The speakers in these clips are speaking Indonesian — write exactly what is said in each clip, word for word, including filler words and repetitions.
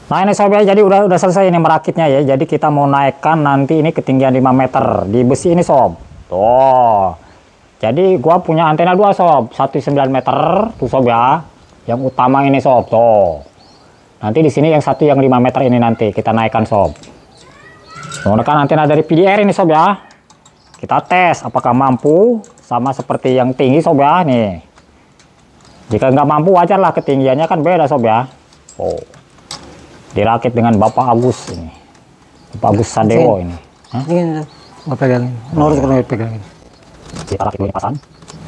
Nah ini sob ya, jadi udah udah selesai ini merakitnya ya. Jadi kita mau naikkan nanti ini ketinggian lima meter di besi ini sob. Tuh. Jadi gua punya antena dua sob, satu sembilan meter tuh sob ya. Yang utama ini sob, tuh. Nanti di sini yang satu yang lima meter ini nanti kita naikkan sob. Menggunakan antena dari P D R ini sob ya. Kita tes apakah mampu sama seperti yang tinggi sob ya nih. Jika nggak mampu wajar lah, ketinggiannya kan beda sob ya. Oh. Dirakit dengan Bapak Agus ini, Bapak Agus Sadewo ini. Hah? Ini nggak pegangin, harus kena pegangin. Kita rakit dulu pasang.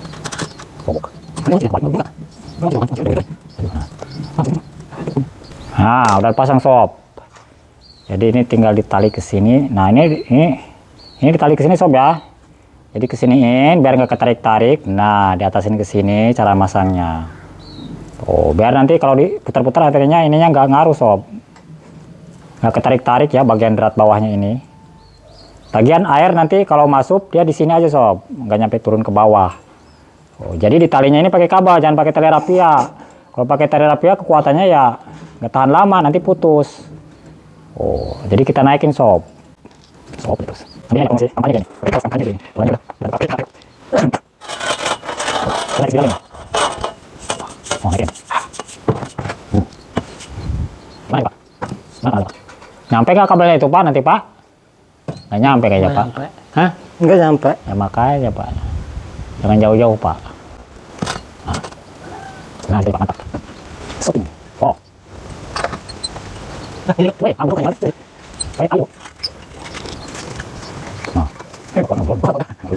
Nah, udah pasang sob. Jadi ini tinggal ditali ke sini. Nah ini ini ini ditali ke sini sob ya. Jadi kesiniin biar nggak ketarik-tarik. Nah di atas ini ke sini cara masangnya. Oh biar nanti kalau diputar-putar akhirnya ininya nggak ngaruh sob. Nggak ketarik-tarik ya bagian berat bawahnya ini. Bagian air nanti kalau masuk dia di sini aja sob, nggak nyampe turun ke bawah. Oh, jadi di talinya ini pakai kabel, jangan pakai tali rapia. Kalau pakai tali rapia kekuatannya ya nggak tahan lama, nanti putus. Oh, jadi kita naikin sob. Sob terus. Ini ada sih, kampanye gini. Kita kampanye gini. Lanjut. Dan pakai tarik. Naik segala ini. Oh, naikin. Naik pak. Nah, nah. Nyampe nggak kabelnya itu pak nanti pak? Nggak nyampe kayaknya pak. Nyampe. Hah? Nggak nyampe. Ya makanya pak. Jangan jauh-jauh pak. Nah, nah itu pak mantap. Stopin. Oh. Nah ini, weh, ambil kan ya. Baik, ayo. Nah, eh pak ambil. Nah,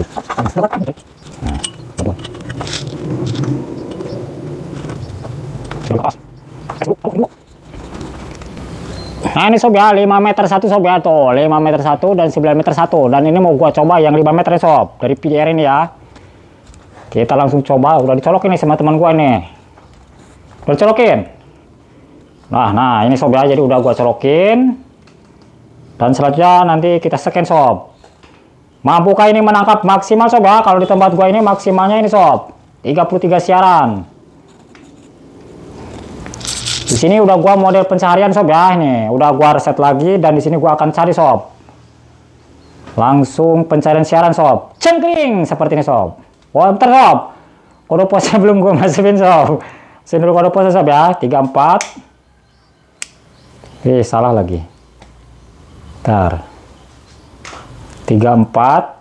betul. Lepas. Nah ini sob ya, lima meter satu sob ya, tuh lima meter satu dan sembilan meter satu, dan ini mau gua coba yang lima meter sob dari P D R ini ya. Kita langsung coba, udah dicolokin nih sama teman gua nih, udah dicolokin. Nah nah ini sob ya, jadi udah gua colokin, dan selanjutnya nanti kita scan sob. Mampukah ini menangkap maksimal sob ya? Kalau di tempat gua ini maksimalnya ini sob tiga puluh tiga siaran. Di sini udah gua model pencaharian sob ya, ini udah gua reset lagi, dan di sini gua akan cari sob. Langsung pencarian siaran sob, cengkring seperti ini sob. Wah bentar sob, kode pose belum gua masukin sob. Sini dulu kode pose sob ya, tiga empat. Eh salah lagi. Bentar. tiga empat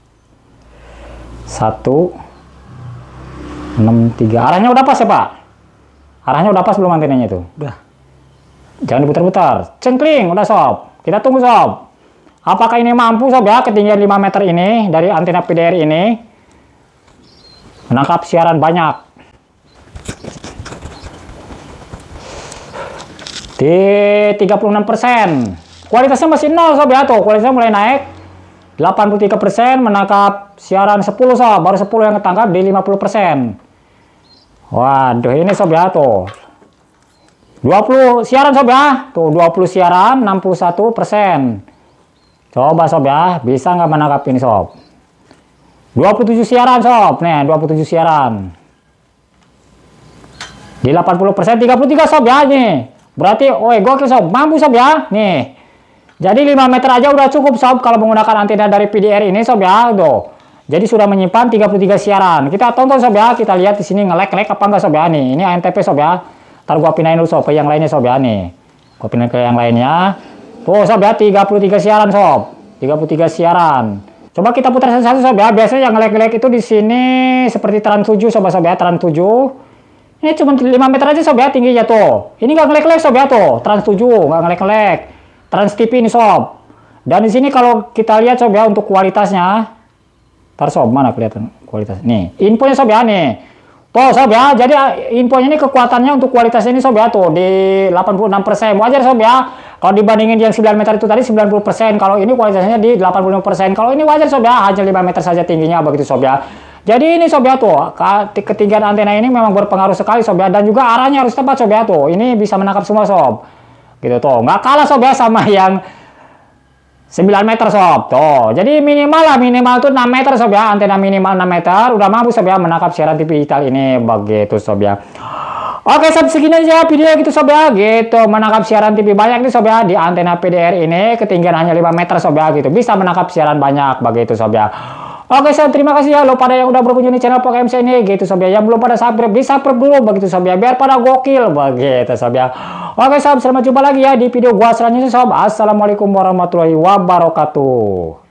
satu enam tiga. Arahnya udah pas ya pak? Arahnya udah pas belum antenanya itu? Udah. Jangan diputar-putar. Cengkling, udah sob. Kita tunggu sob. Apakah ini mampu sob ya, ketinggian lima meter ini dari antena P D R ini menangkap siaran banyak. Di tiga puluh enam persen. Kualitasnya masih nol sob ya, tuh. Kualitasnya mulai naik. delapan puluh tiga persen menangkap siaran sepuluh sob. Baru sepuluh yang ketangkap di lima puluh persen. Waduh ini sob ya, tuh dua puluh siaran sob ya, tuh dua puluh siaran enam puluh satu persen. Coba sob ya, bisa nggak menangkap ini sob? dua puluh tujuh siaran sob, nih dua puluh tujuh siaran di delapan puluh persen, tiga puluh tiga sob ya nih. Berarti oh gokil sob, mampu sob ya nih. Jadi lima meter aja udah cukup sob kalau menggunakan antena dari P D R ini sob ya, tuh. Jadi sudah menyimpan tiga puluh tiga siaran. Kita tonton sob ya, kita lihat di sini ngelek-ngelek apa enggak sob ya nih. Ini A N T P sob ya. Ntar gua pindahin dulu sob ke yang lainnya sob ya nih. Gua pindahin ke yang lainnya. Tuh sob ya, tiga puluh tiga siaran sob. tiga puluh tiga siaran. Coba kita putar satu-satu sob ya. Biasanya yang ngelek-ngelek itu di sini seperti Trans tujuh sob sob ya, Trans tujuh. Ini cuma lima meter aja sob ya tingginya tuh. Ini enggak ngelek-ngelek sob ya tuh. Trans tujuh enggak ngelek-ngelek. Trans T V ini sob. Dan di sini kalau kita lihat sob ya untuk kualitasnya. Ntar sob, mana kelihatan kualitas? Nih, infonya sob ya nih. Tuh sob ya, jadi infonya ini kekuatannya untuk kualitasnya ini sob ya tuh di delapan puluh enam persen. Wajar sob ya. Kalau dibandingin yang sembilan meter itu tadi sembilan puluh persen. Kalau ini kualitasnya di delapan puluh lima persen. Kalau ini wajar sob ya, hanya lima meter saja tingginya begitu sob ya. Jadi ini sob ya tuh, ketinggian antena ini memang berpengaruh sekali sob ya, dan juga arahnya harus tepat sob ya tuh. Ini bisa menangkap semua sob. Gitu tuh. Nggak kalah sob ya sama yang sembilan meter sob, tuh. Jadi minimal lah, minimal tuh enam meter sob ya, antena minimal enam meter, udah mampu sob ya menangkap siaran T V digital ini, begitu sob ya. Oke sob, segini aja video gitu sob ya, gitu menangkap siaran T V banyak nih sob ya di antena P D R ini, ketinggian hanya lima meter sob ya, gitu bisa menangkap siaran banyak begitu sob ya. Oke sob, terima kasih ya lo pada yang udah berkunjung di channel Poke M C ini gitu sob ya, yang belum pada subscribe di subscribe dulu begitu sob ya, biar pada gokil begitu sob ya. Oke sob, sampai jumpa lagi ya di video gua selanjutnya sob. Assalamualaikum warahmatullahi wabarakatuh.